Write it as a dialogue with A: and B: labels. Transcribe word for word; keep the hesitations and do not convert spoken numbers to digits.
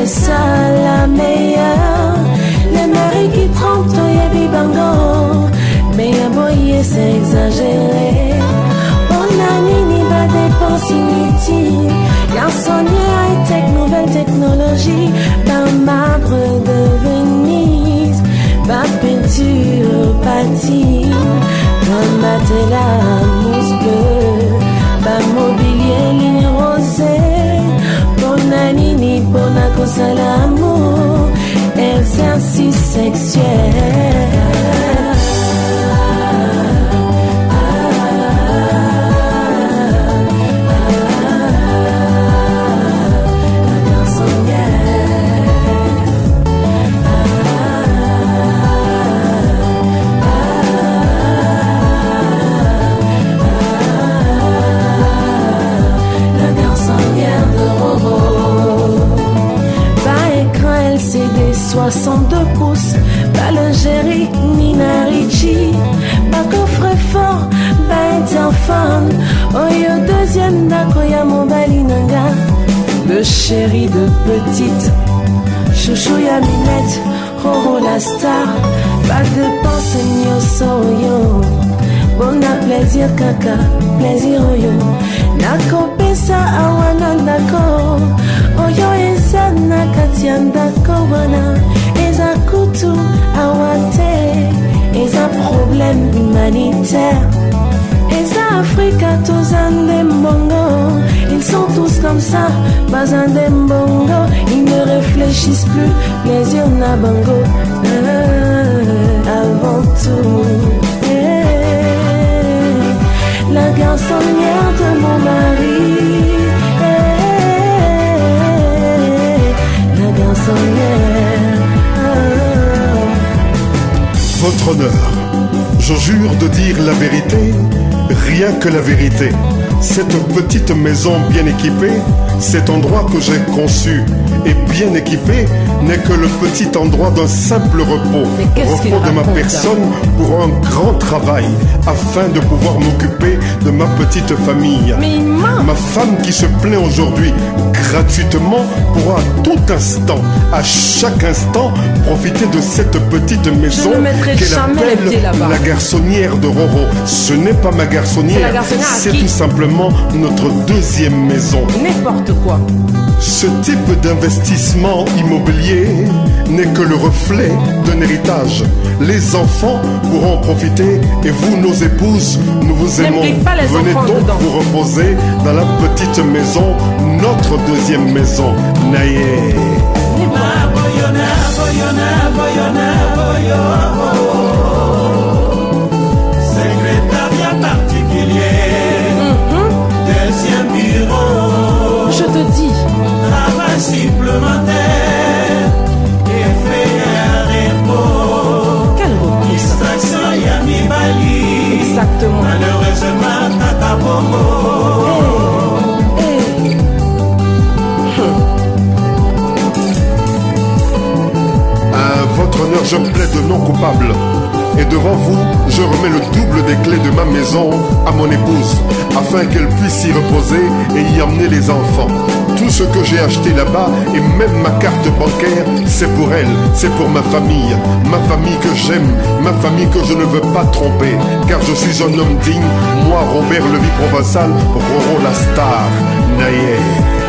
A: ça la meilleure. Les maris qui trompent, toi y'a bibango. Mais un boyer c'est exagéré. On a nini pas dépense inutile. Garçonnier high-tech, nouvelle technologie. Par marbre de Venise. Pas peinture, patine. Pas matelas, mousse bleue. Pas mobilier, ligne rosée. Bona nini, bona cause à l'amour. Exercice sexuel. soixante-deux pouces, pas lingerie, Nina Ricci, pas coffre fort, pas interphone. Oh yo deuxième d'Akoya Mobalinanga, le chéri de petite, chouchou ya minette, Roro la star, pas de pensée ni soyo. Bon a plaisir kaka, plaisir yo, nako pesa awana nako. Oyo eza nakatia ndako wana. Eza kutu awate. Eza problème humanitaire. Eza Afrika tozande mbongo. Ils sont tous comme ça, bazande mbongo. Ils ne réfléchissent plus, plaisir na bango. Ah, avant tout, hey, la garçonnière de mon mari.
B: Votre honneur, je jure de dire la vérité, rien que la vérité. Cette petite maison bien équipée, cet endroit que j'ai conçu et bien équipé, n'est que le petit endroit d'un simple repos, repos de ma personne pour un grand travail, afin de pouvoir m'occuper de ma petite famille. Ma femme qui se plaint aujourd'hui gratuitement pourra à tout instant, à chaque instant, profiter de cette petite maison qu'elle appelle la garçonnière de Roro. Ce n'est pas ma garçonnière, c'est tout simplement notre deuxième maison.
A: N'importe quoi.
B: Ce type d'investissement immobilier n'est que le reflet d'un héritage. Les enfants pourront en profiter et vous, nos épouses, nous vous aimons. Venez donc vous reposer dans la petite maison, notre deuxième maison. Naye.
C: Secrétariat particulier. Deuxième bureau.
A: Je te dis.
C: Travail supplémentaire. Effet à repos.
A: Quel repos?
C: Distraction Yami Bali.
A: Exactement.
C: Malheureusement, Tata Bobo.
A: Hey. Hey.
B: À votre honneur, je plaide non coupable. Et devant vous, je remets le double des clés de ma maison à mon épouse, afin qu'elle puisse y reposer et y emmener les enfants. Tout ce que j'ai acheté là-bas, et même ma carte bancaire, c'est pour elle, c'est pour ma famille. Ma famille que j'aime, ma famille que je ne veux pas tromper, car je suis un homme digne, moi Robert Levi Provençal, Roro la star, Naye.